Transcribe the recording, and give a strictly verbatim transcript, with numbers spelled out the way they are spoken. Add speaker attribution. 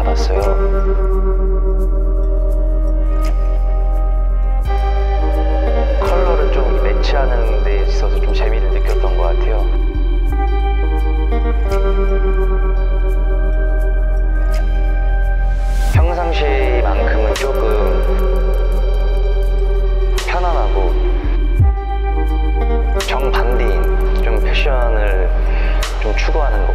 Speaker 1: 받았어요. 컬러를 좀 매치하는 데 있어서 좀 재미를 느꼈던 것 같아요. 평상시만큼은 조금 편안하고 정반대인 좀 패션을 좀 추구하는